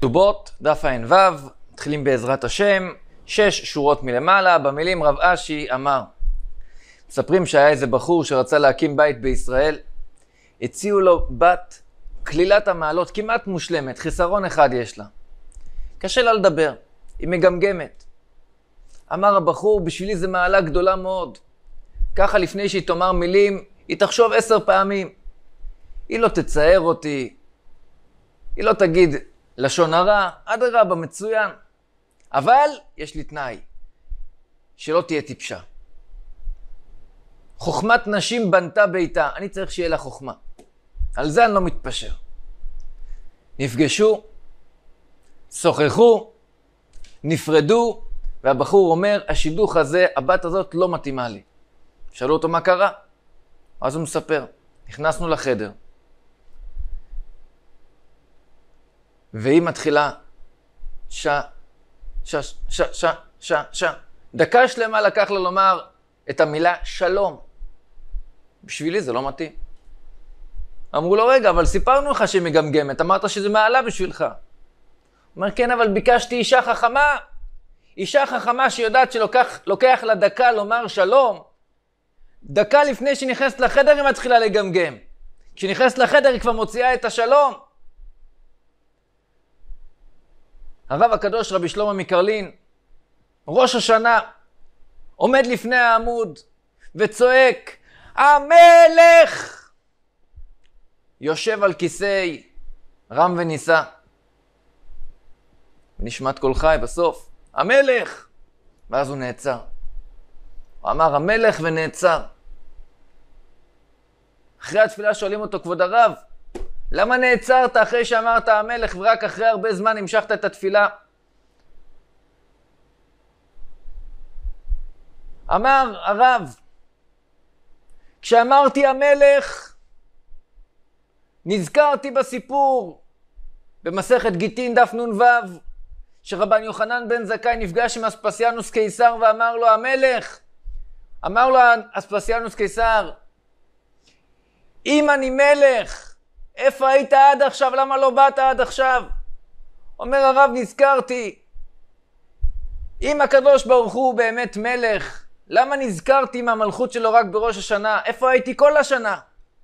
כתובות, דף ע"ו, מתחילים בעזרת השם, 6 שורות מלמעלה, במילים רב אשי אמר. מספרים שהיה איזה בחור שרצה להקים בית בישראל, הציעו לו בת כלילת המעלות כמעט מושלמת, חיסרון אחד יש לה. קשה לה לדבר, היא מגמגמת. אמר הבחור, בשבילי זה מעלה גדולה מאוד. ככה לפני שהיא תאמר מילים, היא תחשוב 10 פעמים. היא לא תצייר אותי, היא לא תגיד לשון הרע, אדרבה, מצוין. אבל יש לי תנאי, שלא תהיה טיפשה. חוכמת נשים בנתה ביתה, אני צריך שיהיה לה חוכמה. על זה אני לא מתפשר. נפגשו, שוחחו, נפרדו, והבחור אומר, השידוך הזה, הבת הזאת לא מתאימה לי. שאלו אותו מה קרה? אז הוא מספר, נכנסנו לחדר. והיא מתחילה, דקה שלמה לקח לה לומר את המילה שלום. בשבילי זה לא מתאים. אמרו לו, רגע, אבל סיפרנו לך שהיא מגמגמת, אמרת שזה מעלה בשבילך. הוא אומר, כן, אבל ביקשתי אישה חכמה. אישה חכמה שיודעת שלוקח לה דקה לומר שלום. דקה לפני שהיא נכנסת לחדר היא מתחילה לגמגם. כשהיא נכנסת לחדר היא כבר מוציאה את השלום. הרב הקדוש רבי שלמה מקרלין, ראש השנה, עומד לפני העמוד וצועק, המלך! יושב על כיסא רם ונישא. נשמעת קול חי בסוף, המלך! ואז הוא נעצר. הוא אמר המלך ונעצר. אחרי התפילה שואלים אותו, כבוד הרב, למה נעצרת אחרי שאמרת המלך ורק אחרי הרבה זמן המשכת את התפילה? אמר הרב, כשאמרתי המלך, נזכרתי בסיפור במסכת גיטין דף נ"ו, שרבן יוחנן בן זכאי נפגש עם אספסיאנוס קיסר ואמר לו המלך, אמר לו אספסיאנוס קיסר, אם אני מלך, איפה היית עד עכשיו? למה לא באת עד עכשיו? אומר הרב, נזכרתי. אם הקדוש ברוך הוא באמת מלך, למה נזכרתי מהמלכות שלו רק בראש השנה? איפה הייתי כל השנה?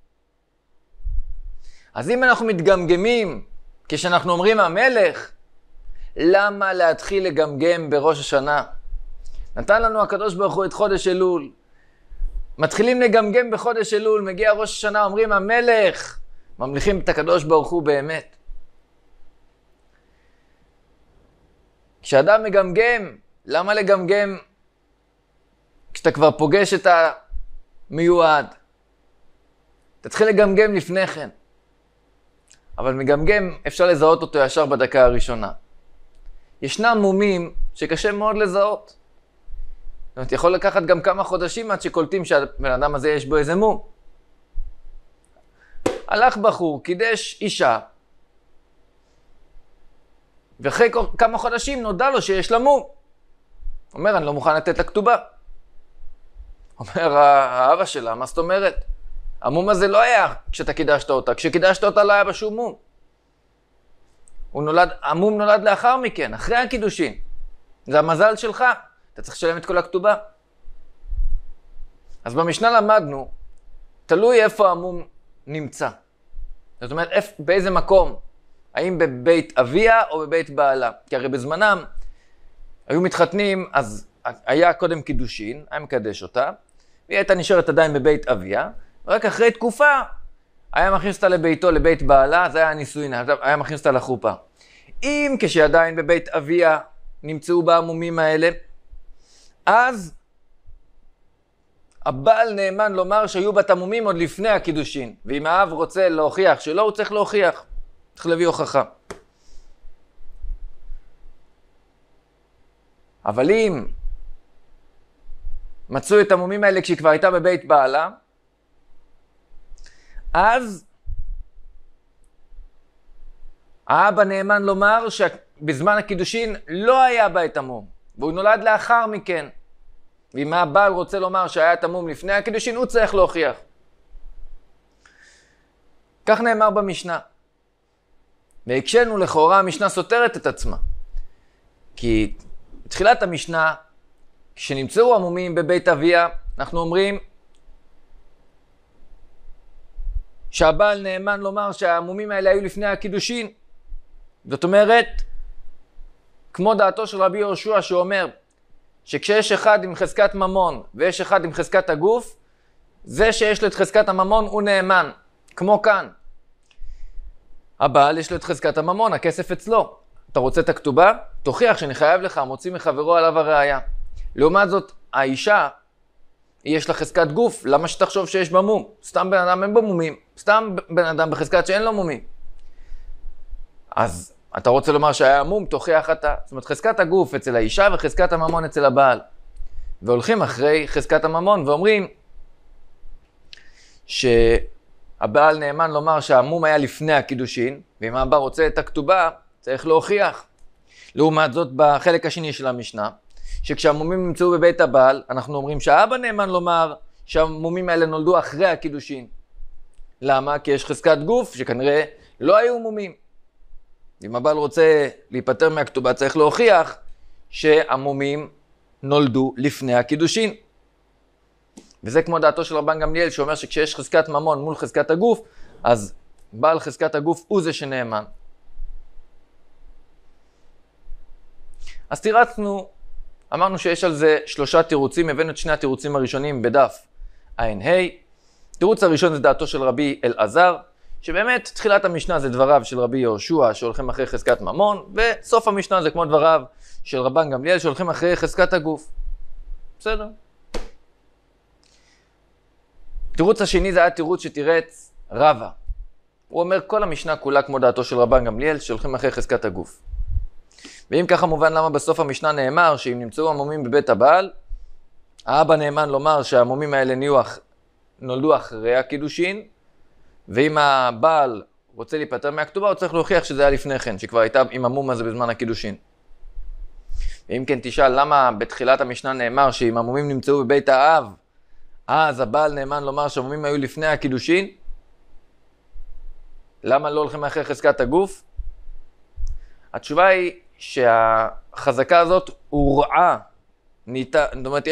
אז אם אנחנו מתגמגמים כשאנחנו אומרים המלך, למה להתחיל לגמגם בראש השנה? נתן לנו הקדוש ברוך הוא את חודש אלול. מתחילים לגמגם בחודש אלול, מגיע ראש השנה, אומרים המלך, ממליכים את הקדוש ברוך הוא באמת. כשאדם מגמגם, למה לגמגם כשאתה כבר פוגש את המיועד? תתחיל לגמגם לפני כן. אבל מגמגם אפשר לזהות אותו ישר בדקה הראשונה. ישנם מומים שקשה מאוד לזהות. זאת אומרת, יכול לקחת גם כמה חודשים עד שקולטים שהבן אדם הזה יש בו איזה מום. הלך בחור, קידש אישה, ואחרי כמה חודשים נודע לו שיש לה מום. אומר, אני לא מוכן לתת לה כתובה. אומר האבא שלה, מה זאת אומרת? המום הזה לא היה כשאתה קידשת אותה. כשקידשת אותה לא היה בה שום מום. המום נולד לאחר מכן, אחרי הקידושין. זה המזל שלך. אתה צריך לשלם את כל הכתובה. אז במשנה למדנו, תלוי איפה המום נמצא. זאת אומרת, באיזה מקום? האם בבית אביה או בבית בעלה? כי הרי בזמנם היו מתחתנים, אז היה קודם קידושין, היה מקדש אותה, והיא הייתה נשארת עדיין בבית אביה, ורק אחרי תקופה היה מכניס אותה לביתו, לבית בעלה, זה היה הנישואין, היה מכניס אותה לחופה. אם כשעדיין בבית אביה נמצאו בה המומים האלה, אז הבעל נאמן לומר שהיו בה תמומים עוד לפני הקידושין, ואם האב רוצה להוכיח שלא, הוא צריך להוכיח, צריך להביא הוכחה. אבל אם מצאו את המומים האלה כשהיא כבר הייתה בבית בעלה, אז האבא נאמן לומר שבזמן הקידושין לא היה בה את המום, והוא נולד לאחר מכן. ואם הבעל רוצה לומר שהיה את המום לפני הקידושין, הוא צריך להוכיח. כך נאמר במשנה. והקשנו לכאורה המשנה סותרת את עצמה. כי בתחילת המשנה, כשנמצאו המומים בבית אביה, אנחנו אומרים שהבעל נאמן לומר שהמומים האלה היו לפני הקידושין. זאת אומרת, כמו דעתו של רבי יהושע שאומר שכשיש אחד עם חזקת ממון ויש אחד עם חזקת הגוף, זה שיש לו את חזקת הממון הוא נאמן, כמו כאן. הבעל יש לו את חזקת הממון, הכסף אצלו. אתה רוצה את הכתובה? תוכיח שאני חייב לך, מוציא מחברו עליו הראייה. לעומת זאת, האישה, יש לה חזקת גוף, למה שתחשוב שיש בה מום? סתם בן אדם אין בו מומים, סתם בן אדם בחזקת שאין לו מומים. אז אתה רוצה לומר שהיה מום, תוכיח אתה. זאת אומרת, חזקת הגוף אצל האישה וחזקת הממון אצל הבעל. והולכים אחרי חזקת הממון ואומרים שהבעל נאמן לומר שהמום היה לפני הקידושין, ואם הבעל רוצה את הכתובה, צריך להוכיח. לעומת זאת, בחלק השני של המשנה, שכשהמומים נמצאו בבית הבעל, אנחנו אומרים שהאבא נאמן לומר שהמומים האלה נולדו אחרי הקידושין. למה? כי יש חזקת גוף שכנראה לא היו מומים. אם הבעל רוצה להיפטר מהכתובה, צריך להוכיח שהמומים נולדו לפני הקידושין. וזה כמו דעתו של רבן גמליאל שאומר שכשיש חזקת ממון מול חזקת הגוף, אז בעל חזקת הגוף הוא זה שנאמן. אז תירצנו, אמרנו שיש על זה 3 תירוצים, הבאנו את 2 התירוצים הראשונים בדף ע"ה. תירוץ הראשון זה דעתו של רבי אלעזר, שבאמת תחילת המשנה זה דבריו של רבי יהושע שהולכים אחרי חזקת ממון, וסוף המשנה זה כמו דבריו של רבן גמליאל שהולכים אחרי חזקת הגוף. בסדר? תירוץ השני זה היה תירוץ שתירץ רבא. הוא אומר כל המשנה כולה כמו דעתו של רבן גמליאל שהולכים אחרי חזקת הגוף. ואם ככה מובן למה בסוף המשנה נאמר שאם נמצאו המומים בבית הבעל, האבא נאמן לומר שהמומים האלה נולדו אחרי הקידושין, ואם הבעל רוצה להיפטר מהכתובה, הוא צריך להוכיח שזה היה לפני כן, שכבר הייתה עם המום הזה בזמן הקידושין. ואם כן תשאל למה בתחילת המשנה נאמר שאם המומים נמצאו בבית האב, אז הבעל נאמן לומר שהמומים היו לפני הקידושין, למה לא הולכים אחרי חזקת הגוף? התשובה היא שהחזקה הזאת הורעה, זאת אומרת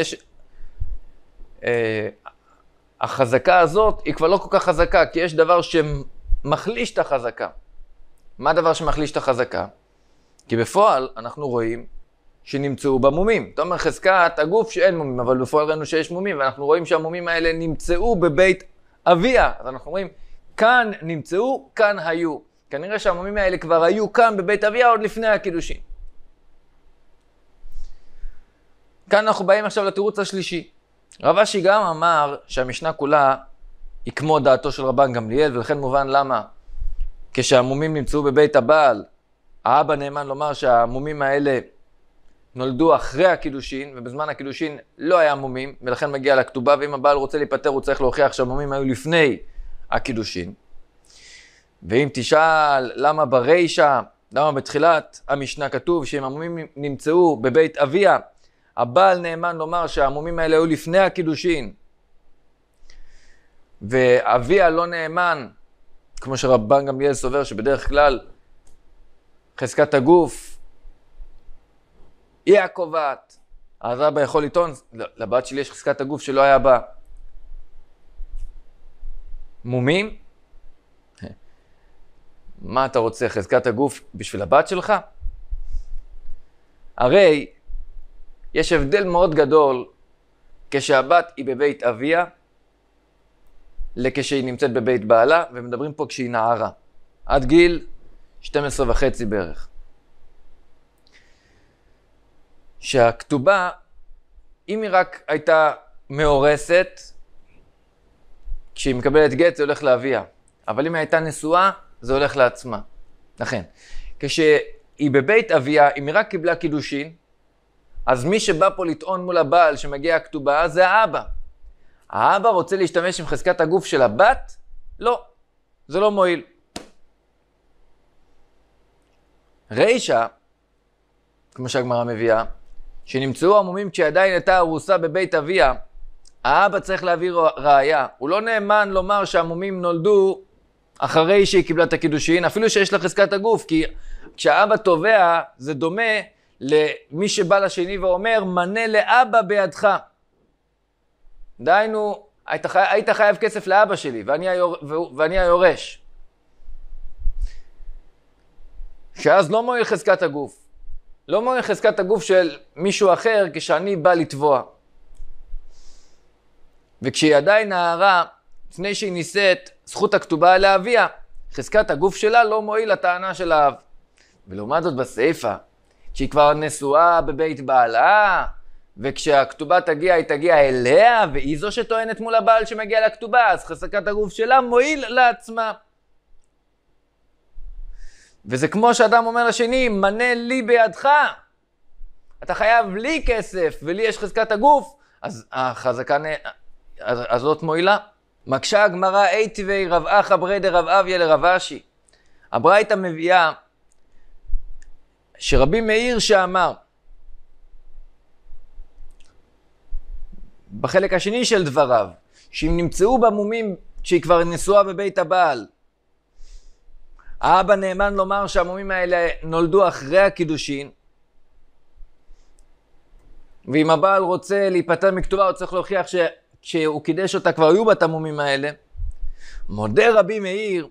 החזקה הזאת היא כבר לא כל כך חזקה, כי יש דבר שמחליש את החזקה. מה הדבר שמחליש את החזקה? כי בפועל אנחנו רואים שנמצאו במומים. אתה אומר חזקת הגוף שאין מומים, אבל בפועל ראינו שיש מומים, ואנחנו רואים שהמומים האלה נמצאו בבית אביה. אז אנחנו אומרים, כאן נמצאו, כאן היו. כנראה שהמומים האלה כבר היו כאן בבית אביה עוד לפני הקידושין. כאן אנחנו באים עכשיו לתירוץ השלישי. רב אשי גם אמר שהמשנה כולה היא כמו דעתו של רבן גמליאל, ולכן מובן למה כשהמומים נמצאו בבית הבעל, האבא נאמן לומר שהמומים האלה נולדו אחרי הקידושין, ובזמן הקידושין לא היה מומים, ולכן מגיע לכתובה, ואם הבעל רוצה להיפטר הוא צריך להוכיח שהמומים היו לפני הקידושין. ואם תשאל למה ברישה, למה בתחילת המשנה כתוב שאם המומים נמצאו בבית אביה, הבעל נאמן לומר שהמומים האלה היו לפני הקידושין, ואביה לא נאמן, כמו שרבן גמליאל סובר שבדרך כלל חזקת הגוף היא הקובעת, אז אבא יכול לטעון, לבת שלי יש חזקת הגוף שלא היה בה מומים. מה אתה רוצה, חזקת הגוף בשביל הבת שלך? הרי יש הבדל מאוד גדול כשהבת היא בבית אביה לכשהיא נמצאת בבית בעלה, ומדברים פה כשהיא נערה, עד גיל 12.5 בערך. שהכתובה, אם היא רק הייתה מאורסת, כשהיא מקבלת גט זה הולך לאביה, אבל אם היא הייתה נשואה זה הולך לעצמה. לכן, כשהיא בבית אביה, אם היא רק קיבלה קידושין, אז מי שבא פה לטעון מול הבעל שמגיע הכתובה זה האבא. האבא רוצה להשתמש עם חזקת הגוף של הבת? לא, זה לא מועיל. רישה, כמו שהגמרא מביאה, שנמצאו המומים כשעדיין הייתה ארוסה בבית אביה, האבא צריך להביא ראיה. הוא לא נאמן לומר שהמומים נולדו אחרי שהיא קיבלה את הקידושין, אפילו שיש לה חזקת הגוף, כי כשהאבא תובע זה דומה למי שבא לשני ואומר, מנה לאבא בידך. דהיינו, היית חייב כסף לאבא שלי, ואני היורש. שאז לא מועיל חזקת הגוף. לא מועיל חזקת הגוף של מישהו אחר כשאני בא לתבוע. וכשהיא עדיין נערה, לפני שהיא נישאת, זכות הכתובה לאביה, חזקת הגוף שלה לא מועיל לטענה של האב. ולעומת זאת בסעיפה, שהיא כבר נשואה בבית בעלה, וכשהכתובה תגיע, היא תגיע אליה, והיא זו שטוענת מול הבעל שמגיע לכתובה, אז חזקת הגוף שלה מועיל לעצמה. וזה כמו שאדם אומר לשני, מנה לי בידך. אתה חייב לי כסף, ולי יש חזקת הגוף, אז החזקה הזאת מועילה. מקשה הגמרא איתיבי רב אחא ברי דרב אביה לרב אשי. הברייתא מביאה שרבי מאיר שאמר, בחלק השני של דבריו, שאם נמצאו במומים כשהיא כבר נשואה בבית הבעל, האבא נאמן לומר שהמומים האלה נולדו אחרי הקידושין, ואם הבעל רוצה להיפטר מכתובה, הוא צריך להוכיח שכשהוא קידש אותה כבר היו בה את המומים האלה. מודה רבי מאיר,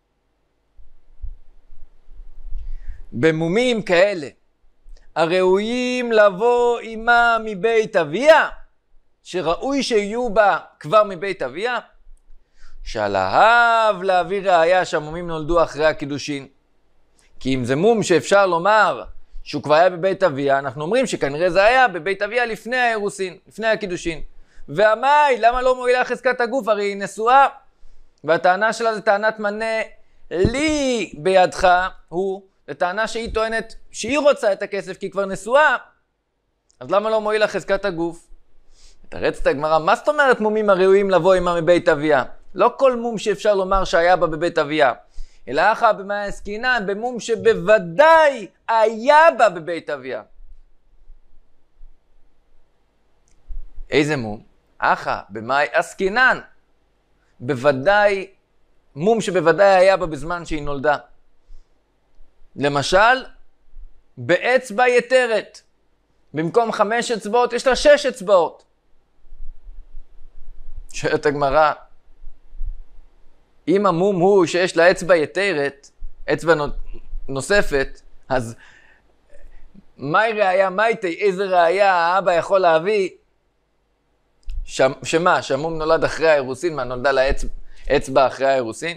במומים כאלה, הראויים לבוא עמה מבית אביה, שראוי שיהיו בה כבר מבית אביה, שעל האב להביא ראיה שהמומים נולדו אחרי הקידושין. כי אם זה מום שאפשר לומר שהוא כבר היה בבית אביה, אנחנו אומרים שכנראה זה היה בבית אביה לפני האירוסין, לפני הקידושין. והמאי, למה לא מועילה חזקת הגוף? הרי היא נשואה, והטענה שלה זה טענת מנה לי בידך, זה טענה שהיא טוענת שהיא רוצה את הכסף כי היא כבר נשואה, אז למה לא מועילה חזקת הגוף? תרצת הגמרא, מה זאת אומרת מומים הראויים לבוא עמה מבית אביה? לא כל מום שאפשר לומר שהיה בה בבית אביה, אלא אחא במאי עסקינן, במום שבוודאי היה בה בבית אביה. איזה מום? אחא במאי עסקינן, בוודאי, מום שבוודאי היה בה בזמן שהיא נולדה. למשל, באצבע יתרת, במקום 5 אצבעות יש לה 6 אצבעות. שואלת הגמרא, אם המום הוא שיש לה אצבע יתרת, אצבע נוספת, אז מהי ראיה, איזה ראיה האבא יכול להביא, שמה, שהמום נולד אחרי האירוסין, מה נולדה לה אצבע אחרי האירוסין?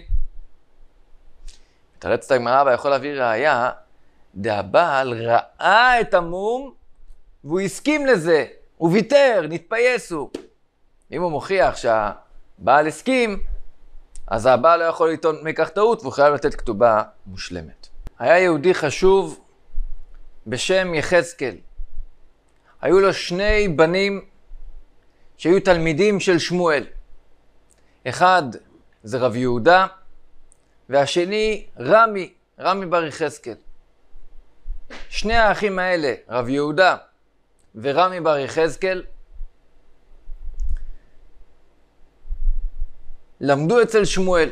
תרצת הגמרא, האבא יכול להביא ראיה, דהבעל ראה את המום, והוא הסכים לזה, הוא ויתר, נתפייסו. אם הוא מוכיח שהבעל הסכים, אז הבעל לא יכול לטעון מכך טעות, והוא חייב לתת כתובה מושלמת. היה יהודי חשוב בשם יחזקאל. היו לו 2 בנים שהיו תלמידים של שמואל. אחד זה רב יהודה, והשני רמי בר יחזקאל. 2 האחים האלה, רב יהודה ורמי בר יחזקאל, למדו אצל שמואל.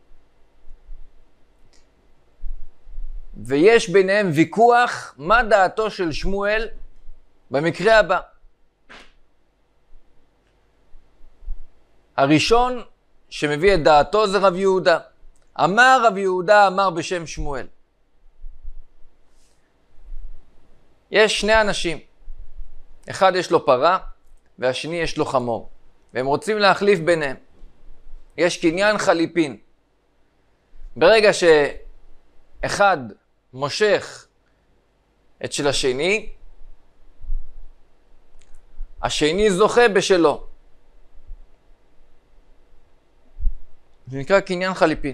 ויש ביניהם ויכוח מה דעתו של שמואל במקרה הבא. הראשון שמביא את דעתו זה רב יהודה. אמר רב יהודה, אמר בשם שמואל. יש 2 אנשים. אחד יש לו פרה והשני יש לו חמור. והם רוצים להחליף ביניהם. יש קניין חליפין. ברגע שאחד מושך את של השני, השני זוכה בשלו. זה נקרא קניין חליפין.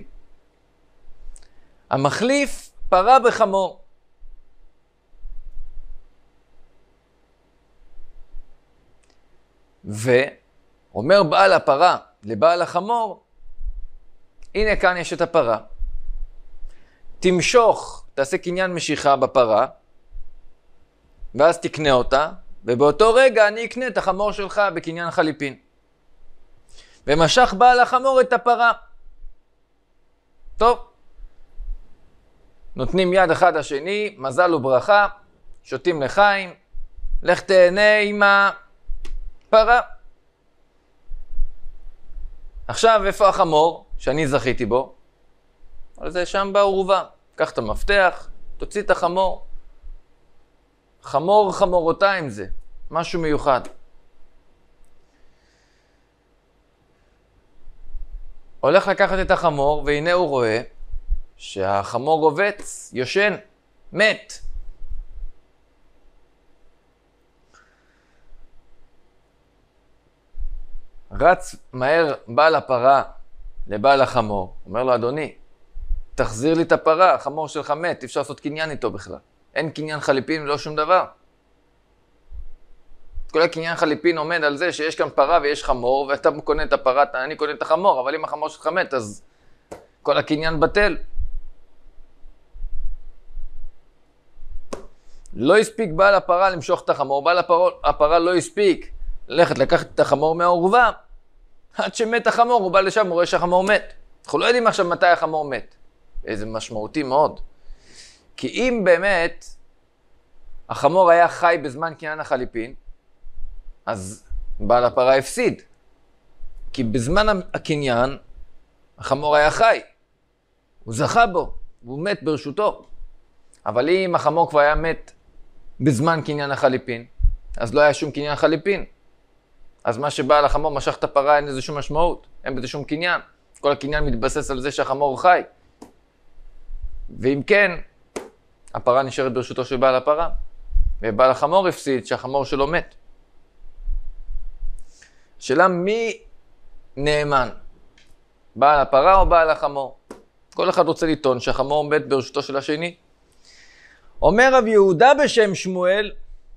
המחליף פרה בחמור. ואומר בעל הפרה לבעל החמור, הנה כאן יש את הפרה. תמשוך, תעשה קניין משיכה בפרה, ואז תקנה אותה, ובאותו רגע אני אקנה את החמור שלך בקניין חליפין. ומשך בעל החמור את הפרה. טוב. נותנים יד אחד לשני, מזל וברכה, שותים לחיים, לך תהנה עם הפרה. עכשיו, איפה החמור שאני זכיתי בו? על זה שם בעורבה. קח את המפתח, תוציא את החמור. חמור חמורותיים זה, משהו מיוחד. הולך לקחת את החמור, והנה הוא רואה שהחמור רובץ, יושן, מת. רץ מהר בעל הפרה לבעל החמור. אומר לו, אדוני, תחזיר לי את הפרה, החמור שלך מת, אפשר לעשות קניין איתו בכלל. אין קניין חליפין, לא שום דבר. כל הקניין חליפין עומד על זה שיש כאן פרה ויש חמור, ואתה קונה את הפרה, אני קונה את החמור, אבל אם החמור שלך מת, אז כל הקניין בטל. לא הספיק בעל הפרה למשוך את החמור, בעל הפרה לא הספיק ללכת לקחת את החמור מהעורבה, עד שמת החמור, הוא בא לשם, הוא רואה שהחמור מת. אנחנו לא יודעים עכשיו מתי החמור מת. איזה משמעותי מאוד. כי אם באמת החמור היה חי בזמן קניין החליפין, אז בעל הפרה הפסיד. כי בזמן הקניין, החמור היה חי. הוא זכה בו, והוא מת ברשותו. אבל אם החמור כבר היה מת בזמן קניין החליפין, אז לא היה שום קניין חליפין. אז מה שבעל החמור משך את הפרה אין לזה שום משמעות. אין בזה שום קניין. כל הקניין מתבסס על זה שהחמור חי. ואם כן, הפרה נשארת ברשותו של בעל הפרה. ובעל החמור הפסיד שהחמור שלו מת. שאלה מי נאמן? בעל הפרה או בעל החמור? כל אחד רוצה לטעון שהחמור מת ברשותו של השני. אומר רב יהודה בשם שמואל,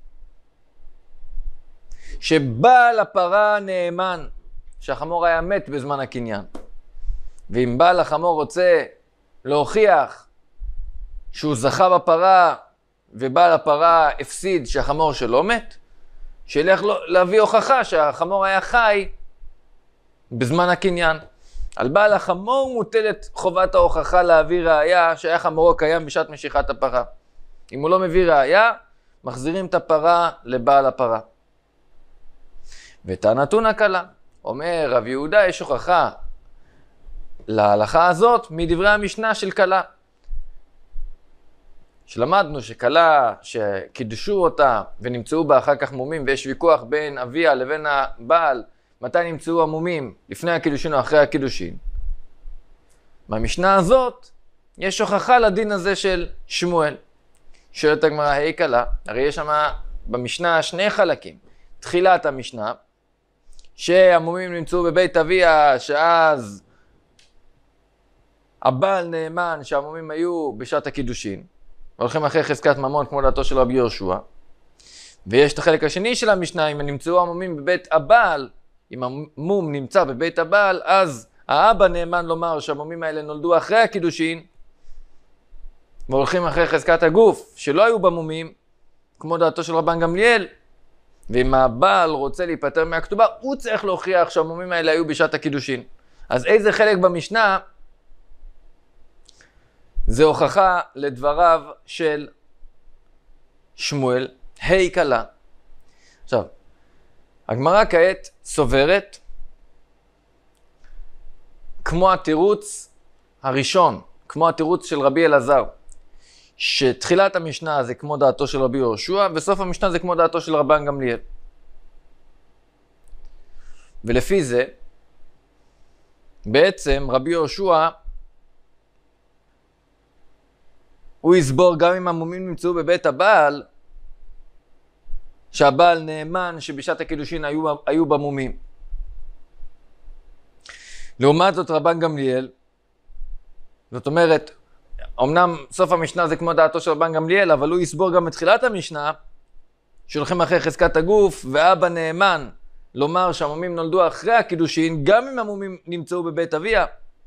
שבעל הפרה נאמן, שהחמור היה מת בזמן הקניין. ואם בעל החמור רוצה להוכיח שהוא זכה בפרה, ובעל הפרה הפסיד שהחמור שלו מת, שילך להביא הוכחה שהחמור היה חי בזמן הקניין. על בעל החמור מוטלת חובת ההוכחה להביא ראיה שהיה חמורו קיים בשעת משיכת הפרה. אם הוא לא מביא ראיה, מחזירים את הפרה לבעל הפרה. וטענתון הקלה, אומר רב יהודה, יש הוכחה להלכה הזאת מדברי המשנה של קלה. שלמדנו שקלה שקידשו אותה ונמצאו בה אחר כך מומים, ויש ויכוח בין אביה לבין הבעל, מתי נמצאו המומים, לפני הקידושין או אחרי הקידושין. במשנה הזאת יש הוכחה לדין הזה של שמואל. שואלת הגמרא, היי קלה, הרי יש שם במשנה שני חלקים. תחילת המשנה, שהמומים נמצאו בבית אביה, שאז הבעל נאמן שהמומים היו בשעת הקידושין, והולכים אחרי חזקת ממון כמו דעתו של רבי יהושע. ויש את החלק השני של המשנה, אם נמצאו המומים בבית הבעל, אם המום נמצא בבית הבעל, אז האבא נאמן לומר שהמומים האלה נולדו אחרי הקידושין, והולכים אחרי חזקת הגוף, שלא היו במומים, כמו דעתו של רבן גמליאל. ואם הבעל רוצה להיפטר מהכתובה, הוא צריך להוכיח שהמומים האלה היו בשעת הקידושין. אז איזה חלק במשנה זה הוכחה לדבריו של שמואל, היי קלה. עכשיו, הגמרא כעת סוברת, כמו התירוץ הראשון, כמו התירוץ של רבי אלעזר, שתחילת המשנה זה כמו דעתו של רבי יהושע, וסוף המשנה זה כמו דעתו של רבן גמליאל. ולפי זה, בעצם רבי יהושע, הוא יסבור גם אם המומים נמצאו בבית הבעל, שהבעל נאמן שבשעת הקידושין היו במומים. לעומת זאת רבן גמליאל, זאת אומרת, אמנם סוף המשנה זה כמו דעתו של רבן גמליאל, אבל הוא יסבור גם בתחילת המשנה, שהולכים אחרי חזקת הגוף, ואבא נאמן לומר שהמומים נולדו אחרי הקידושין, גם אם המומים נמצאו בבית אביה.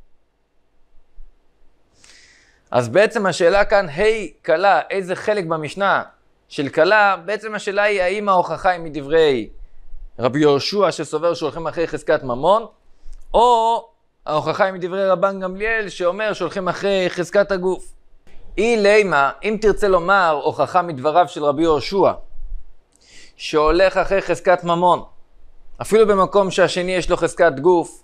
אז בעצם השאלה כאן, היי קלה, איזה חלק במשנה של קלה, בעצם השאלה היא האם ההוכחה היא מדברי רבי יהושע שסובר שהולכים אחרי חזקת ממון, או ההוכחה היא מדברי רבן גמליאל שאומר שהולכים אחרי חזקת הגוף. לימה, אם תרצה לומר הוכחה מדבריו של רבי יהושע, שהולך אחרי חזקת ממון, אפילו במקום שהשני יש לו חזקת גוף,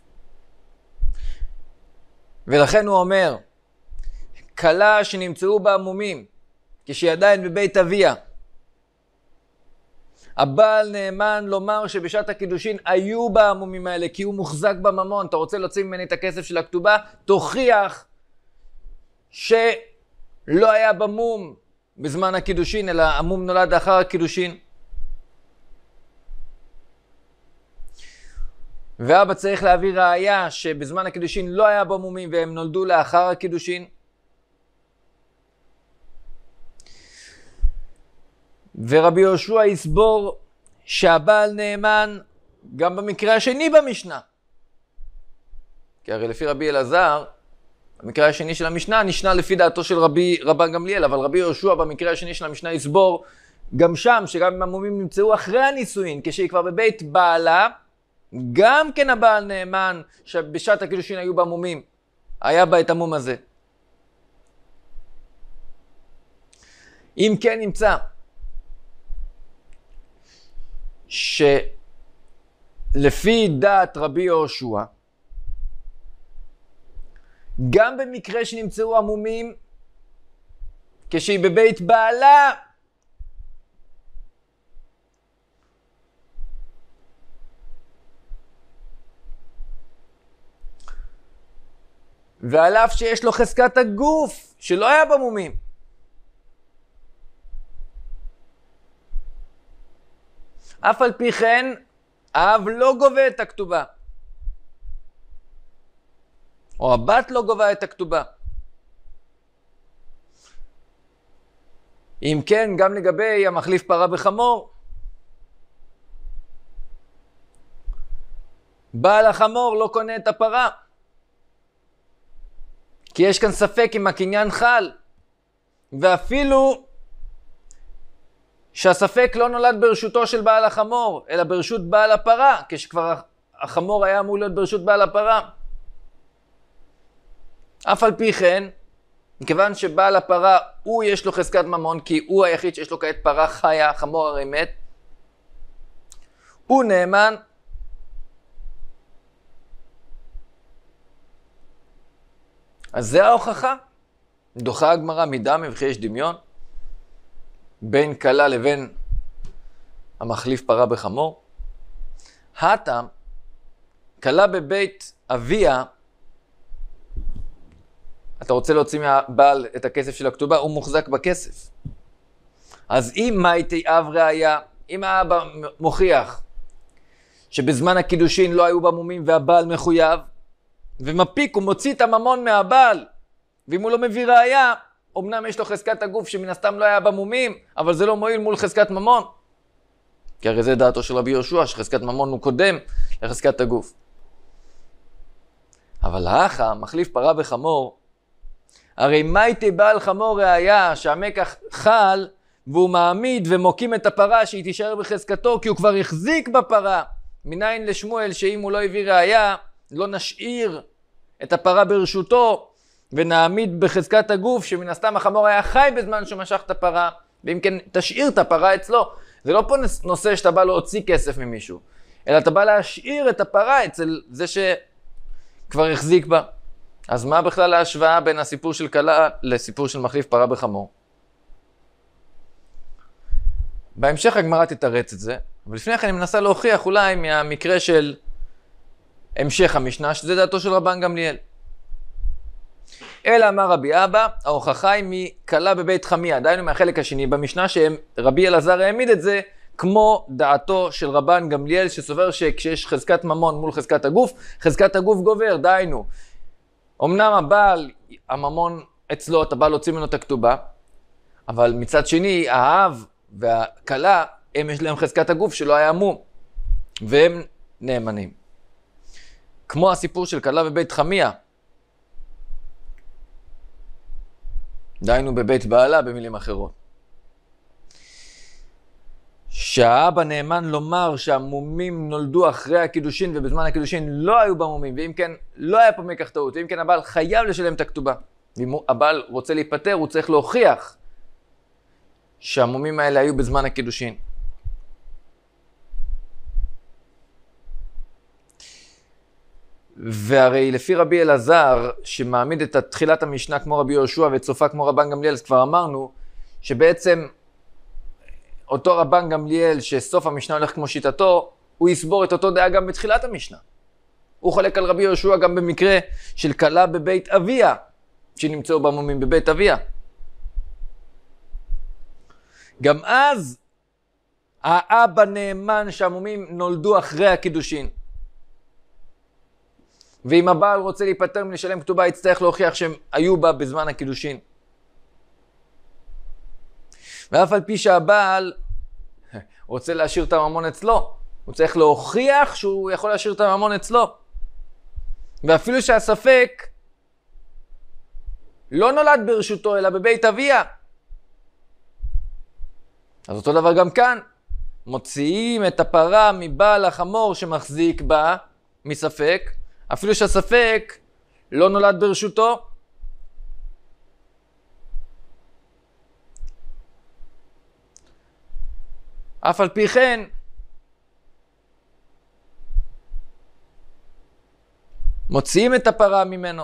ולכן הוא אומר, כלה שנמצאו בה מומים, כשהיא עדיין בבית אביה, הבעל נאמן לומר שבשעת הקידושין היו בה המומים האלה, כי הוא מוחזק בממון. אתה רוצה להוציא ממני את הכסף של הכתובה? תוכיח שלא היה במום בזמן הקידושין, אלא המום נולד לאחר הקידושין. ואבא צריך להביא ראיה שבזמן הקידושין לא היה במומים והם נולדו לאחר הקידושין. ורבי יהושע יסבור שהבעל נאמן גם במקרה השני במשנה. כי הרי לפי רבי אלעזר, המקרה השני של המשנה נשנה לפי דעתו של רבן גמליאל, אבל רבי יהושע במקרה השני של המשנה יסבור גם שם, שגם אם המומים נמצאו אחרי הנישואין, כשהיא כבר בבית בעלה, גם כן הבעל נאמן שבשעת הקידושין היו במומים, היה בה את המום הזה. אם כן נמצא שלפי דעת רבי יהושע, גם במקרה שנמצאו המומים, כשהיא בבית בעלה, ועל אף שיש לו חזקת הגוף, שלא היה במומים, אף על פי כן, האב לא גובה את הכתובה. או הבת לא גובה את הכתובה. אם כן, גם לגבי המחליף פרה בחמור. בעל החמור לא קונה את הפרה. כי יש כאן ספק אם הקניין חל. ואפילו שהספק לא נולד ברשותו של בעל החמור, אלא ברשות בעל הפרה, כשכבר החמור היה אמור להיות ברשות בעל הפרה. אף על פי כן, מכיוון שבעל הפרה, הוא יש לו חזקת ממון, כי הוא היחיד שיש לו כעת פרה חיה, חמור הרי מת, הוא נאמן. אז זה ההוכחה. דוחה הגמרא מדמי וכי יש דמיון בין כלה לבין המחליף פרה בחמור. הטעם, כלה בבית אביה, אתה רוצה להוציא מהבעל את הכסף של הכתובה, הוא מוחזק בכסף. אז אם מייטי אב ראיה, אם האבא מוכיח שבזמן הקידושין לא היו במומים והבעל מחויב, ומפיק הוא מוציא את הממון מהבעל, ואם הוא לא מביא ראיה, אמנם יש לו חזקת הגוף שמן הסתם לא היה במומים, אבל זה לא מועיל מול חזקת ממון. כי הרי זה דעתו של רבי יהושע, שחזקת ממון הוא קודם לחזקת הגוף. אבל האחה, מחליף פרה בחמור, הרי מייטי בעל חמור ראיה שהמקח חל, והוא מעמיד ומוקים את הפרה שהיא תישאר בחזקתו, כי הוא כבר החזיק בפרה. מניין לשמואל שאם הוא לא הביא ראיה, לא נשאיר את הפרה ברשותו, ונעמיד בחזקת הגוף שמן הסתם החמור היה חי בזמן שהוא משך את הפרה, ואם כן תשאיר את הפרה אצלו. זה לא פה נושא שאתה בא להוציא כסף ממישהו, אלא אתה בא להשאיר את הפרה אצל זה שכבר החזיק בה. אז מה בכלל ההשוואה בין הסיפור של כלה לסיפור של מחליף פרה בחמור? בהמשך הגמרא תתרץ את זה, אבל לפני כן אני מנסה להוכיח אולי מהמקרה של המשך המשנה, שזה דעתו של רבן גמליאל. אלא אמר רבי אבא, ההוכחה היא מכלה בבית חמיה, דהיינו מהחלק השני במשנה שרבי אלעזר העמיד את זה כמו דעתו של רבן גמליאל, שסובר שכשיש חזקת ממון מול חזקת הגוף, חזקת הגוף גובר, דהיינו. אמנם הבעל, הממון אצלו, אתה בא להוציא ממנו את הכתובה, אבל מצד שני, האב והכלה, הם יש להם חזקת הגוף שלא היה מום, והם נאמנים. כמו הסיפור של כלה בבית חמיה, דהיינו בבית בעלה במילים אחרות. שהאבא נאמן לומר שהמומים נולדו אחרי הקידושין ובזמן הקידושין לא היו במומים, ואם כן לא היה פה מקח טעות, ואם כן הבעל חייב לשלם את הכתובה. ואם הבעל רוצה להיפטר הוא צריך להוכיח שהמומים האלה היו בזמן הקידושין. והרי לפי רבי אלעזר שמעמיד את תחילת המשנה כמו רבי יהושע ואת סופה כמו רבן גמליאל, אז כבר אמרנו שבעצם אותו רבן גמליאל שסוף המשנה הולך כמו שיטתו, הוא יסבור את אותו דעה גם בתחילת המשנה. הוא חולק על רבי יהושע גם במקרה של כלה בבית אביה, שנמצאו במומים בבית אביה. גם אז האבא נאמן שהמומים נולדו אחרי הקידושין. ואם הבעל רוצה להיפטר מלשלם כתובה, יצטרך להוכיח שהם היו בה בזמן הקידושין. ואף על פי שהבעל רוצה להשאיר את הממון אצלו, הוא צריך להוכיח שהוא יכול להשאיר את הממון אצלו. ואפילו שהספק לא נולד ברשותו אלא בבית אביה. אז אותו דבר גם כאן. מוציאים את הפרה מבעל החמור שמחזיק בה מספק, אפילו שהספק לא נולד ברשותו. אף על פי כן, מוציאים את הפרה ממנו.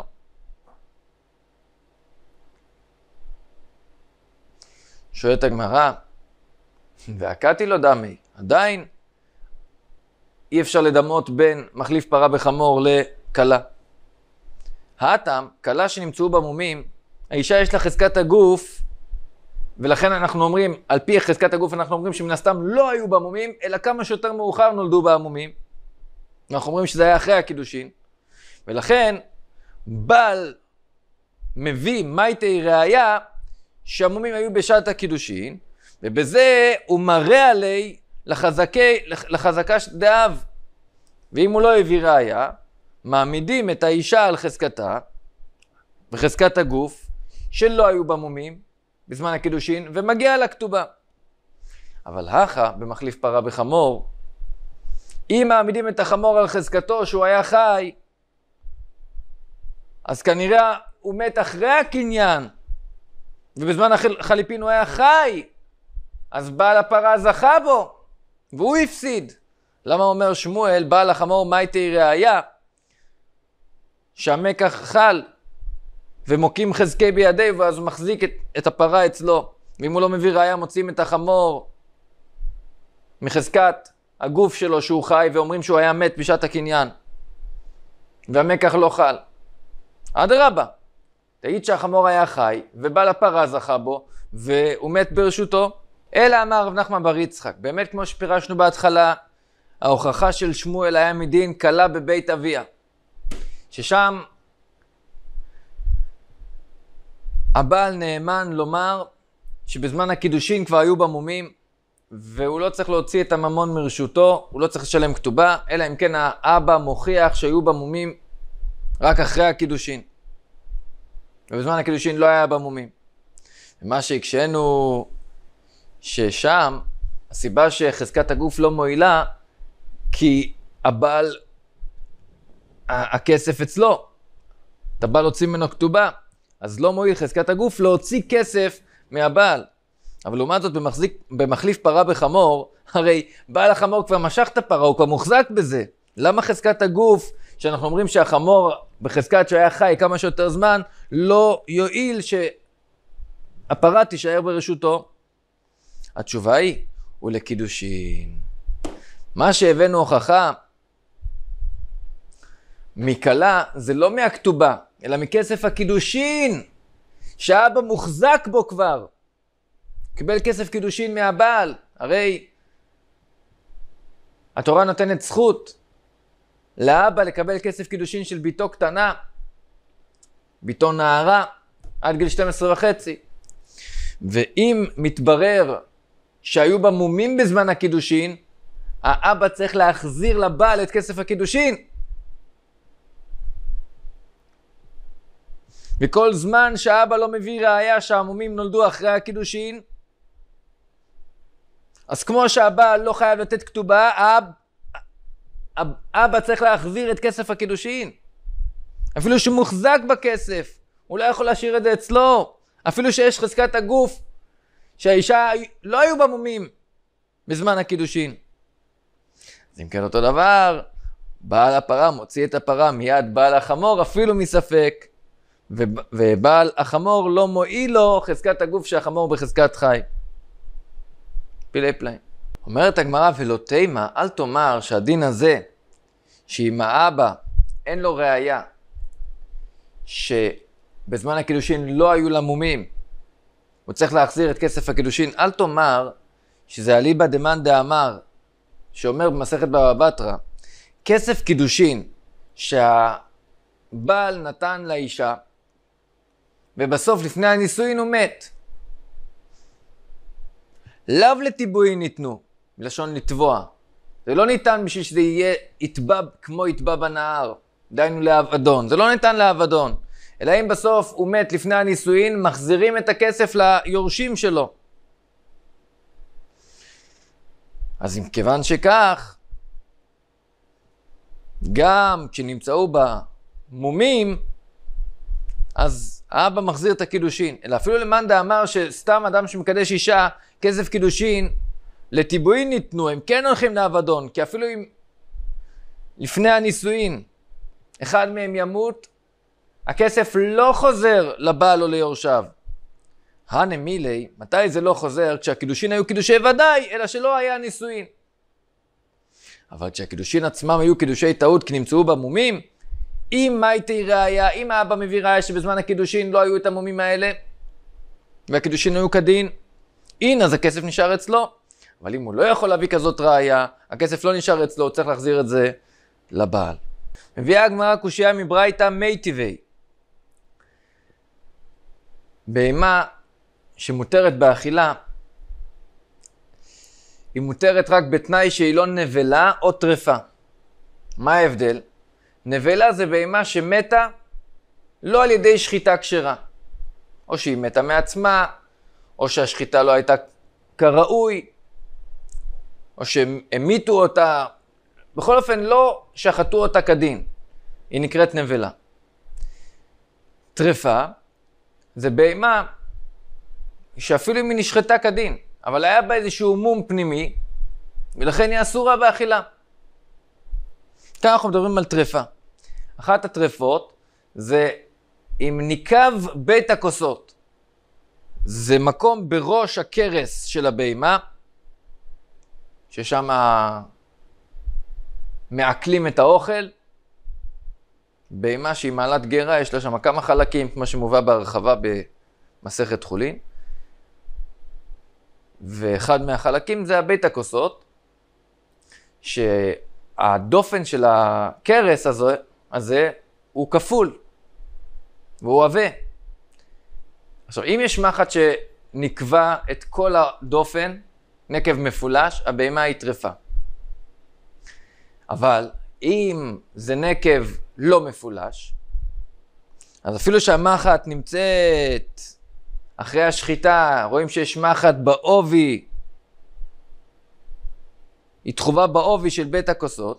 שואלת הגמרא, והקתי לו דמי, עדיין אי אפשר לדמות בין מחליף פרה בחמור לכלה. האטם, כלה שנמצאו במומים, האישה יש לה חזקת הגוף, ולכן אנחנו אומרים, על פי חזקת הגוף אנחנו אומרים שמן הסתם לא היו במומים, אלא כמה שיותר מאוחר נולדו במומים. אנחנו אומרים שזה היה אחרי הקידושין. ולכן, בעל מביא מייטי ראיה שהמומים היו בשעת הקידושין, ובזה הוא מראה עלי לחזקה דאב. ואם הוא לא הביא ראיה, מעמידים את האישה על חזקתה, בחזקת הגוף, שלא היו במומים, בזמן הקידושין, ומגיע לכתובה. אבל הכה, במחליף פרה בחמור, אם מעמידים את החמור על חזקתו שהוא היה חי, אז כנראה הוא מת אחרי הקניין, ובזמן החליפין הוא היה חי, אז בעל הפרה זכה בו, והוא הפסיד. למה אומר שמואל, בעל החמור מייטי ראיה, שהמקח חל, ומוקים חזקי בידי, ואז הוא מחזיק את הפרה אצלו. ואם הוא לא מביא ראיה, מוצאים את החמור מחזקת הגוף שלו שהוא חי, ואומרים שהוא היה מת בשעת הקניין. והמקח לא חל. אדרבה, תגיד שהחמור היה חי, ובעל הפרה זכה בו, והוא מת ברשותו. אלא אמר רב נחמן בר יצחק, באמת כמו שפירשנו בהתחלה, ההוכחה של שמואל היה מדין כלה בבית אביה. ששם הבעל נאמן לומר שבזמן הקידושין כבר היו במומים, והוא לא צריך להוציא את הממון מרשותו, הוא לא צריך לשלם כתובה, אלא אם כן האבא מוכיח שהיו במומים רק אחרי הקידושין. ובזמן הקידושין לא היה במומים. ומה שהקשנו ששם, הסיבה שחזקת הגוף לא מועילה, כי הבעל, הכסף אצלו, את הבעל הוציא ממנו כתובה, אז לא מועיל חזקת הגוף להוציא כסף מהבעל. אבל לעומת זאת במחליף פרה בחמור, הרי בעל החמור כבר משך את הפרה, הוא כבר מוחזק בזה. למה חזקת הגוף, שאנחנו אומרים שהחמור בחזקת שהיה חי כמה שיותר זמן, לא יועיל שהפרה תישאר ברשותו? התשובה היא, הוא לקידושין. מה שהבאנו הוכחה מכלה זה לא מהכתובה, אלא מכסף הקידושין, שהאבא מוחזק בו כבר. קיבל כסף קידושין מהבעל. הרי התורה נותנת זכות לאבא לקבל כסף קידושין של ביתו קטנה, ביתו נערה, עד גיל 12.5. ואם מתברר שהיו במומים בזמן הקידושין, האבא צריך להחזיר לבעל את כסף הקידושין. וכל זמן שהאבא לא מביא ראיה שהמומים נולדו אחרי הקידושין, אז כמו שהבעל לא חייב לתת כתובה, אבא צריך להחזיר את כסף הקידושין. אפילו שהוא מוחזק בכסף, הוא לא יכול להשאיר את זה אצלו. אפילו שיש חזקת הגוף, שהאישה לא היו בה מומים בזמן הקידושין. אז אם כן אותו דבר, בעל הפרה מוציא את הפרה מיד בעל החמור, אפילו מספק. ובעל החמור לא מועיל לו חזקת הגוף שהחמור בחזקת חי. פילי פלאים. אומרת הגמרא, ולא תימה, אל תאמר שהדין הזה, שאם האבא אין לו ראיה, שבזמן הקידושין לא היו לה מומים, הוא צריך להחזיר את כסף הקידושין, אל תאמר שזה אליבא דמאן דאמר, שאומר במסכת בבא בתרא, כסף קידושין שהבעל נתן לאישה, ובסוף לפני הנישואין הוא מת. לאו לטיבועין ניתנו, בלשון לתבוע. זה לא ניתן בשביל שזה יהיה יתבע כמו יתבע בנהר, דיינו לאבדון. זה לא ניתן לאבדון. אלא אם בסוף הוא מת לפני הנישואין, מחזירים את הכסף ליורשים שלו. אז אם כיוון שכך, גם כשנמצאו במומים, אז האבא מחזיר את הקידושין. אלא אפילו למאן דאמר שסתם אדם שמקדש אישה, כסף קידושין, לטיבועין ניתנו, הם כן הולכים לאבדון, כי אפילו אם לפני הנישואין, אחד מהם ימות, הכסף לא חוזר לבעל או ליורשיו. הנה מילי, מתי זה לא חוזר? כשהקידושין היו קידושי ודאי, אלא שלא היה נישואין. אבל כשהקידושין עצמם היו קידושי טעות, כי נמצאו במומים, אם מייתי ראיה, אם האבא מביא ראיה שבזמן הקידושין לא היו את המומים האלה, והקידושין היו כדין, הנה, אז הכסף נשאר אצלו. אבל אם הוא לא יכול להביא כזאת ראיה, הכסף לא נשאר אצלו, הוא צריך להחזיר את זה לבעל. מביאה הגמרא קושיה מברייתא מי טבעי. בהמה שמותרת באכילה, היא מותרת רק בתנאי שהיא לא נבלה או טרפה. מה ההבדל? נבלה זה בהמה שמתה לא על ידי שחיטה כשרה. או שהיא מתה מעצמה, או שהשחיטה לא הייתה כראוי, או שהמיתו אותה, בכל אופן לא שחטו אותה כדין. היא נקראת נבלה. טרפה זה בהמה שאפילו אם היא נשחטה כדין, אבל היה בה איזשהו מום פנימי, ולכן היא אסורה באכילה. כאן אנחנו מדברים על טרפה. אחת הטרפות זה אם ניקב בית הכוסות. זה מקום בראש הקרס של הבהמה, ששם מעכלים את האוכל. בהמה שהיא מעלת גרה, יש לה שם כמה חלקים, כמו שמובא בהרחבה במסכת חולין. ואחד מהחלקים זה הבית הכוסות, שהדופן של הקרס הזה הוא כפול, והוא עבה. עכשיו, אם יש מחט שנקבע את כל הדופן, נקב מפולש, הבהמה היא טרפה. אבל אם זה נקב לא מפולש, אז אפילו שהמחט נמצאת אחרי השחיטה, רואים שיש מחט בעובי, היא תחובה בעובי של בית הכוסות,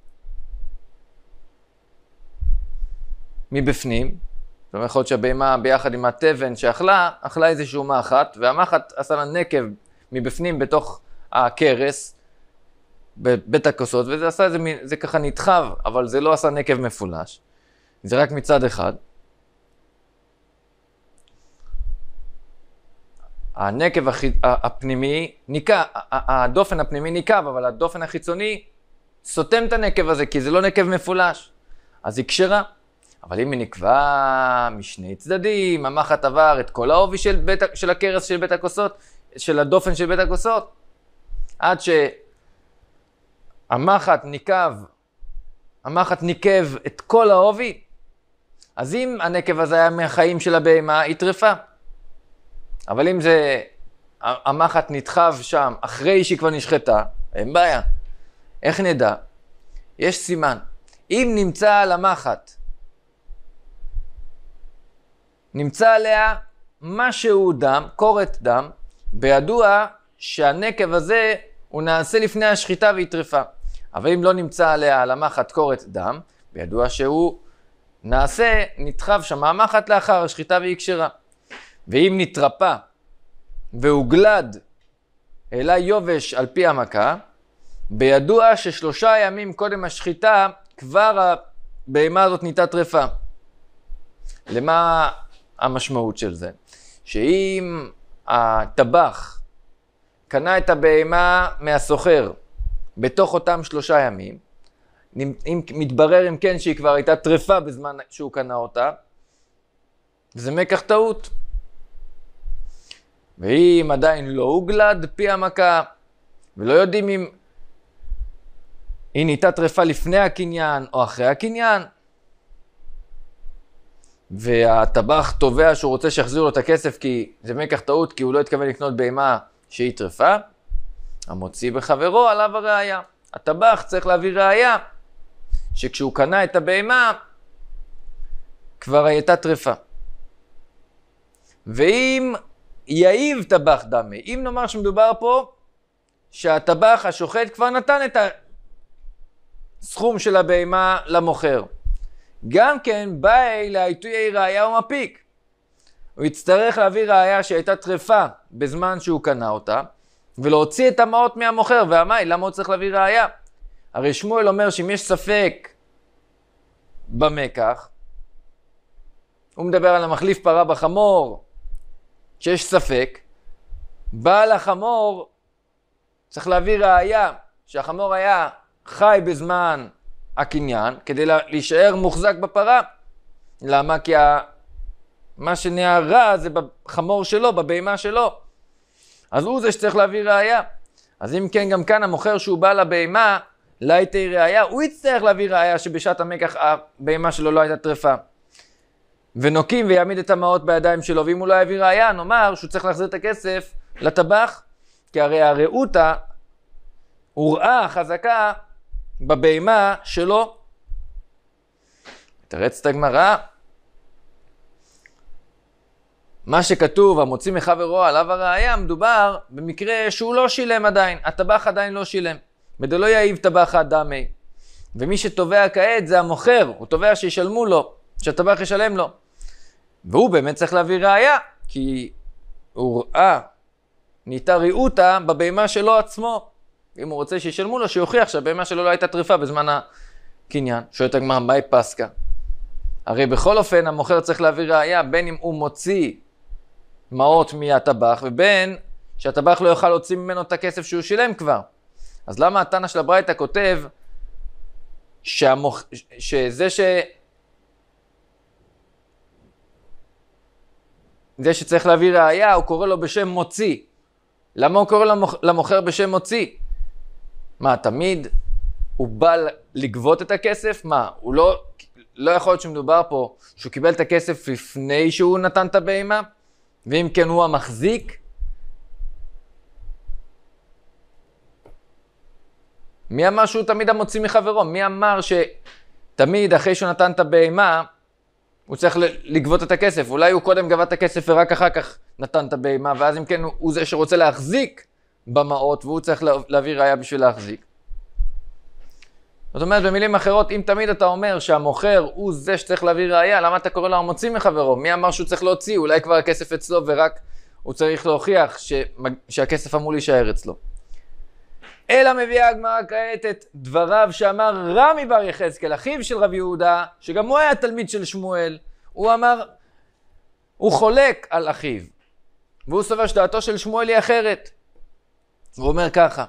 מבפנים, זאת אומרת, יכול להיות שהבהמה ביחד עם התבן שאכלה, אכלה איזשהו מחט, והמחט עשה לה נקב מבפנים בתוך הקרס, בבית הכוסות, וזה עשה זה ככה נדחב, אבל זה לא עשה נקב מפולש. זה רק מצד אחד. הנקב הפנימי ניקב, הדופן הפנימי ניקב, אבל הדופן החיצוני סותם את הנקב הזה, כי זה לא נקב מפולש. אז היא כשרה. אבל אם היא נקבע משני צדדים, המחט עבר את כל העובי של הקרס של בית הכוסות, של הדופן של בית הכוסות, עד שהמחט ניקב את כל העובי, אז אם הנקב הזה היה מהחיים של הבהמה, היא טרפה. אבל אם זה, המחט נדחב שם אחרי שהיא כבר נשחטה, אין בעיה. איך נדע? יש סימן. אם נמצא על המחט, נמצא עליה משהו דם, קורת דם, בידוע שהנקב הזה הוא נעשה לפני השחיטה והיא טרפה. אבל אם לא נמצא עליה על המחט קורת דם, בידוע שהוא נעשה, נתחב שם המחט לאחר השחיטה והיא כשרה. ואם נתרפה והוגלד אלא יובש על פי המכה, בידוע ש3 ימים קודם השחיטה כבר הבהמה הזאת נהייתה טרפה. למה המשמעות של זה? שאם הטבח קנה את הבהמה מהסוחר בתוך אותם 3 ימים, אם מתברר אם כן שהיא כבר הייתה טרפה בזמן שהוא קנה אותה, זה מקח טעות. ואם עדיין לא הוגלד פי המכה, ולא יודעים אם היא נהייתה טרפה לפני הקניין או אחרי הקניין, והטבח תובע שהוא רוצה שיחזיר לו את הכסף כי זה מקח טעות, כי הוא לא התכוון לקנות בהמה שהיא טרפה, המוציא בחברו עליו הראיה. הטבח צריך להביא ראיה שכשהוא קנה את הבהמה כבר הייתה טרפה. ואם יעיב טבח דמי, אם נאמר שמדובר פה שהטבח השוחט כבר נתן את הסכום של הבהמה למוכר, גם כן באי לעיתוי ראיה ומפיק, הוא יצטרך להביא ראיה שהייתה טרפה בזמן שהוא קנה אותה, ולהוציא את המעות מהמוכר. והמאי, למה הוא צריך להביא ראיה? הרי שמואל אומר שאם יש ספק במקח, הוא מדבר על המחליף פרה בחמור, שיש ספק, בעל החמור צריך להביא ראיה שהחמור היה חי בזמן הקניין, כדי להישאר מוחזק בפרה. למה? כי מה שנהיה רע זה בחמור שלו, בבהמה שלו. אז הוא זה שצריך להביא ראיה. אז אם כן, גם כאן המוכר שהוא בא לבהמה, לא הייתה ראיה, הוא יצטרך להביא ראיה שבשעת המקח הבהמה שלו לא הייתה טרפה. ונוקים ויעמיד את המעות בידיים שלו, ואם הוא לא יביא ראיה, נאמר שהוא צריך להחזיר את הכסף לטבח, כי הרי הרעותה הוראה חזקה בבהמה שלו. תרץ את הגמרא, מה שכתוב, המוציא מחברו עליו הראיה, מדובר במקרה שהוא לא שילם עדיין, הטבח עדיין לא שילם, ולא יעיב טבח דמי. ומי שתובע כעת זה המוכר, הוא תובע שישלמו לו, שהטבח ישלם לו. והוא באמת צריך להביא ראיה, כי הוא ראה, נהייתה רעותה בבהמה שלו עצמו. אם הוא רוצה שישלמו לו, שיוכיח שהבהמה שלו לא הייתה טרפה בזמן הקניין. שואלת הגמרא, מהי פסקה? הרי בכל אופן המוכר צריך להביא ראיה, בין אם הוא מוציא מעות מהטבח, ובין שהטבח לא יוכל להוציא ממנו את הכסף שהוא שילם כבר. אז למה התנא של הברייתא כותב שזה שצריך להביא ראיה, הוא קורא לו בשם מוציא. למה הוא קורא למוכר בשם מוציא? מה, תמיד הוא בא לגבות את הכסף? מה, הוא לא יכול להיות שמדובר פה שהוא קיבל את הכסף לפני שהוא נתן את הבהמה? ואם כן הוא המחזיק? מי אמר שהוא תמיד המוציא מחברו? מי אמר שתמיד אחרי שהוא נתן את הבהמה הוא צריך לגבות את הכסף? אולי הוא קודם גבה את הכסף ורק אחר כך נתן את הבהמה, ואז אם כן הוא זה שרוצה להחזיק במעות והוא צריך להביא ראיה בשביל להחזיק. זאת אומרת, במילים אחרות, אם תמיד אתה אומר שהמוכר הוא זה שצריך להביא ראיה, למה אתה קורא לו המוציא מחברו? מי אמר שהוא צריך להוציא? אולי כבר הכסף אצלו ורק הוא צריך להוכיח שהכסף אמור להישאר אצלו. אלא מביאה הגמרא כעת את דבריו שאמר רמי בר יחזקאל, אחיו של רב יהודה, שגם הוא היה תלמיד של שמואל. הוא אמר, הוא חולק על אחיו, והוא סובר שדעתו של שמואל היא אחרת. הוא אומר ככה,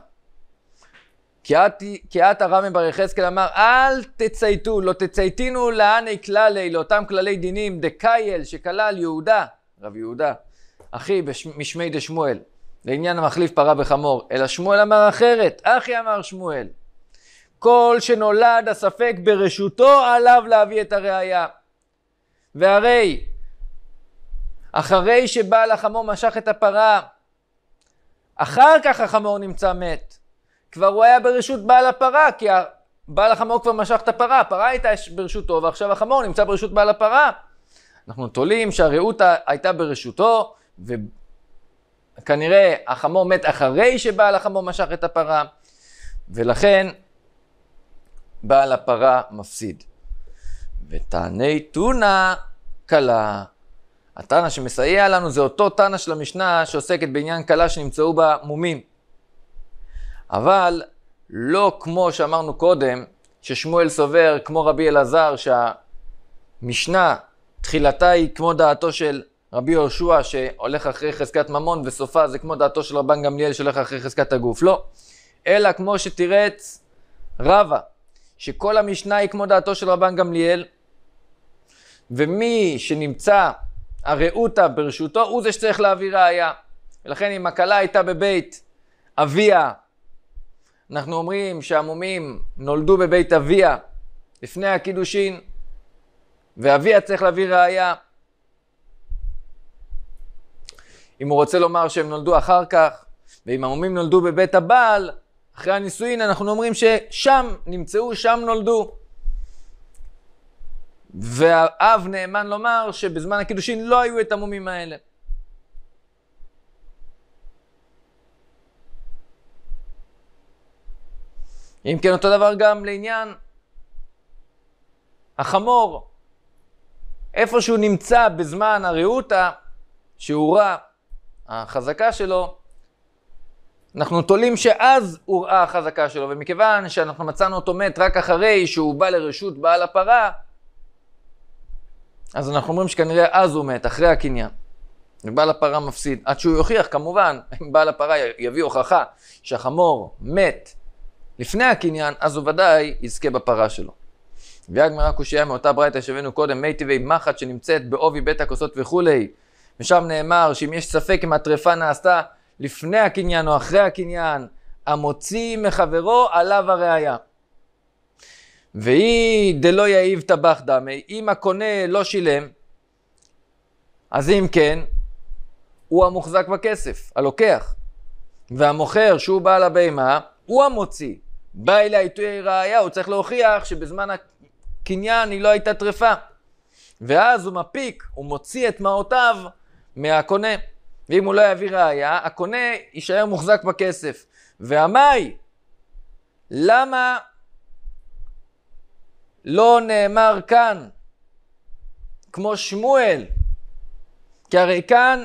כי את הרמי בר יחזקאל אמר, אל תצייתו, לא תצייתינו לעני כללי, לאותם כללי דינים, דקייל שכלל יהודה, רב יהודה, אחי משמי דשמואל, לעניין המחליף פרה בחמור, אלא שמואל אמר אחרת. אחי אמר שמואל, כל שנולד הספק ברשותו עליו להביא את הראיה. והרי אחרי שבעל החמור משך את הפרה, אחר כך החמור נמצא מת, כבר הוא היה ברשות בעל הפרה, כי בעל החמור כבר משך את הפרה, הפרה הייתה ברשותו ועכשיו החמור נמצא ברשות בעל הפרה. אנחנו תולים שהרעותה הייתה ברשותו, כנראה החמור מת אחרי שבעל החמור משך את הפרה, ולכן בעל הפרה מפסיד. ותעני תונה קלה. התנא שמסייע לנו זה אותו תנא של המשנה שעוסקת בעניין קלה שנמצאו בה מומים. אבל לא כמו שאמרנו קודם, ששמואל סובר כמו רבי אלעזר שהמשנה תחילתה היא כמו דעתו של רבי יהושע שהולך אחרי חזקת ממון, וסופה זה כמו דעתו של רבן גמליאל שהולך אחרי חזקת הגוף. לא, אלא כמו שתירץ רבא, שכל המשנה היא כמו דעתו של רבן גמליאל, ומי שנמצא הרעותה ברשותו הוא זה שצריך להביא ראיה. ולכן אם הכלה הייתה בבית אביה, אנחנו אומרים שהמומים נולדו בבית אביה לפני הקידושין, ואביה צריך להביא ראיה. אם הוא רוצה לומר שהם נולדו אחר כך, ואם המומים נולדו בבית הבעל אחרי הנישואין, אנחנו אומרים ששם נמצאו, שם נולדו. והאב נאמן לומר שבזמן הקידושין לא היו את המומים האלה. אם כן, אותו דבר גם לעניין החמור. איפה שהוא נמצא בזמן הרעותה, שהוא רע, החזקה שלו, אנחנו תולים שאז הוא רע החזקה שלו, ומכיוון שאנחנו מצאנו אותו מת רק אחרי שהוא בא לרשות בעל הפרה, אז אנחנו אומרים שכנראה אז הוא מת, אחרי הקניין. ובעל הפרה מפסיד. עד שהוא יוכיח, כמובן, אם בעל הפרה יביא הוכחה שהחמור מת לפני הקניין, אז הוא ודאי יזכה בפרה שלו. והגמרא קושיה מאותה ברייתא שהבאנו קודם, מי טבעי מחט שנמצאת בעובי בית הכוסות וכולי, ושם נאמר שאם יש ספק אם הטרפה נעשתה לפני הקניין או אחרי הקניין, המוציא מחברו עליו הראיה. והיא דלא יעיב טבח דמי, אם הקונה לא שילם, אז אם כן, הוא המוחזק בכסף, הלוקח. והמוכר שהוא בעל הבהמה, הוא המוציא. בא אליה עיתוי ראיה, הוא צריך להוכיח שבזמן הקניין היא לא הייתה טרפה. ואז הוא מפיק, הוא מוציא את מעותיו מהקונה. ואם הוא לא יביא ראיה, הקונה יישאר מוחזק בכסף. והמאי, למה לא נאמר כאן כמו שמואל? כי הרי כאן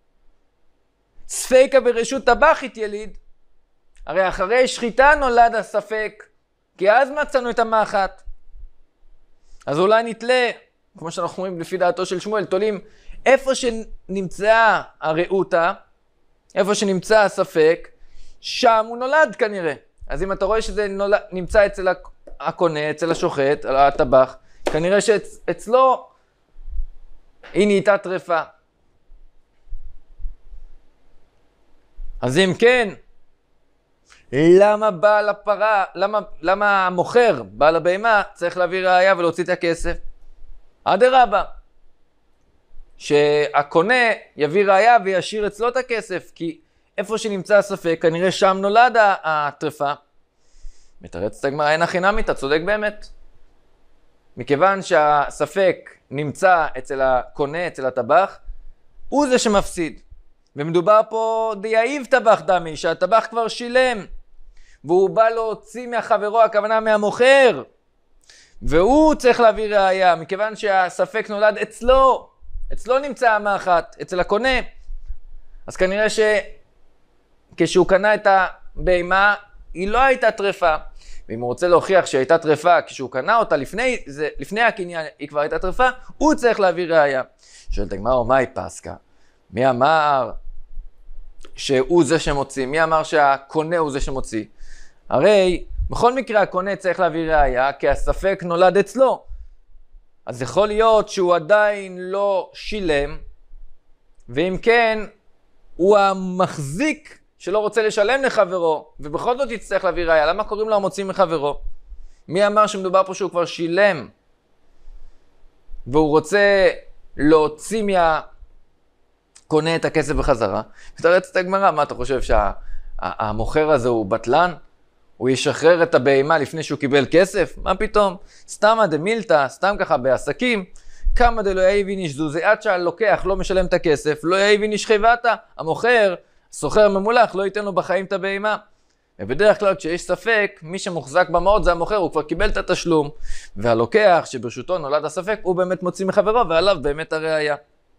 ספקה ברשות טבחית יליד. הרי אחרי שחיטה נולד הספק, כי אז מצאנו את המחט. אז אולי נתלה, כמו שאנחנו אומרים לפי דעתו של שמואל, תולים איפה שנמצאה הרעותה, איפה שנמצא הספק, שם הוא נולד כנראה. אז אם אתה רואה שזה נמצא אצל הקונה, אצל השוחט, על הטבח, כנראה שאצלו היא נהייתה טרפה. אז אם כן, למה בעל הפרה, למה המוכר, בעל הבהמה, צריך להביא ראיה ולהוציא את הכסף? אדרבה, שהקונה יביא ראיה וישאיר אצלו את הכסף, כי איפה שנמצא הספק, כנראה שם נולד הטרפה. מתרצת הגמרא, אין הכי נמי, אתה צודק באמת. מכיוון שהספק נמצא אצל הקונה, אצל הטבח, הוא זה שמפסיד. ומדובר פה דייעיב טבח דמי, שהטבח כבר שילם, והוא בא להוציא מהחברו, הכוונה מהמוכר, והוא צריך להביא ראיה, מכיוון שהספק נולד אצלו נמצא המחט, אצל הקונה. אז כנראה שכשהוא קנה את הבהמה, היא לא הייתה טרפה. ואם הוא רוצה להוכיח שהייתה טרפה, כשהוא קנה אותה לפני הקניין, היא כבר הייתה טרפה, הוא צריך להביא ראיה. שואלת הגמרא, מהי פסקה? מי אמר שהוא זה שמוציא? מי אמר שהקונה הוא זה שמוציא? הרי בכל מקרה הקונה צריך להביא ראיה, כי הספק נולד אצלו. אז יכול להיות שהוא עדיין לא שילם, ואם כן, הוא המחזיק שלא רוצה לשלם לחברו, ובכל זאת יצטרך להביא ראיה. למה קוראים לו המוציא מחברו? מי אמר שמדובר פה שהוא כבר שילם, והוא רוצה להוציא קונה את הכסף בחזרה? מתרצת את הגמרא, מה אתה חושב שהמוכר הזה הוא בטלן? הוא ישחרר את הבהמה לפני שהוא קיבל כסף? מה פתאום? סתם דמילתא, סתם ככה בעסקים, כמה דלא יאיבין איש זוזי, עד שהלוקח לא משלם את הכסף, לא יאיבין איש חייבתה. המוכר, סוחר ממולח לא ייתן לו בחיים את הבהמה. ובדרך כלל כשיש ספק, מי שמוחזק במעות זה המוכר, הוא כבר קיבל את התשלום, והלוקח שברשותו נולד הספק, הוא באמת מוציא מחברו, ועליו באמת הראיה.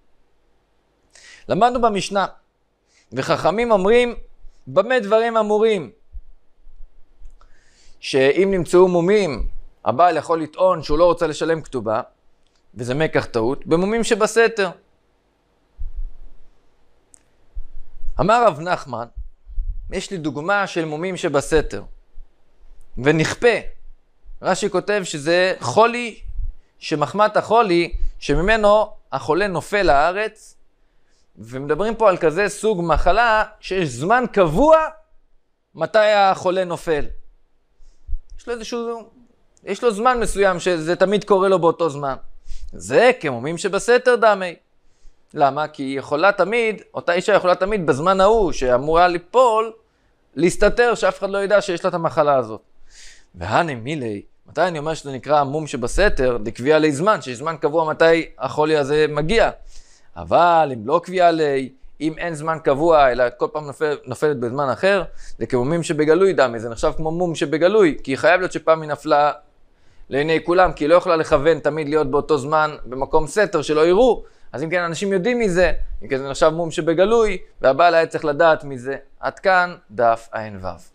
למדנו במשנה, וחכמים אומרים, במה דברים אמורים? שאם נמצאו מומים, הבעל יכול לטעון שהוא לא רוצה לשלם כתובה, וזה מקח טעות, במומים שבסתר. אמר רב נחמן, יש לי דוגמה של מומים שבסתר, ונכפה. רש"י כותב שזה חולי, שמחמת החולי, שממנו החולה נופל לארץ, ומדברים פה על כזה סוג מחלה, שיש זמן קבוע מתי החולה נופל. יש לו זמן מסוים שזה תמיד קורה לו באותו זמן. זה כמומים שבסתר דמי. למה? כי אותה אישה יכולה תמיד בזמן ההוא שאמורה ליפול, להסתתר שאף אחד לא ידע שיש לה את המחלה הזאת. והנה מילי, מתי אני אומר שזה נקרא מום שבסתר? לקביעה לי זמן, שיש זמן קבוע מתי החולי הזה מגיע. אבל אם לא קביעה לי, אם אין זמן קבוע, אלא כל פעם נופלת בזמן אחר, זה כמומים שבגלוי דמי, זה נחשב כמו מום שבגלוי, כי חייב להיות שפעם היא נפלה לעיני כולם, כי היא לא יכולה לכוון תמיד להיות באותו זמן במקום סתר שלא יראו, אז אם כן אנשים יודעים מזה, אם כן זה נחשב מום שבגלוי, והבעל היה צריך לדעת מזה. עד כאן דף ע"ו.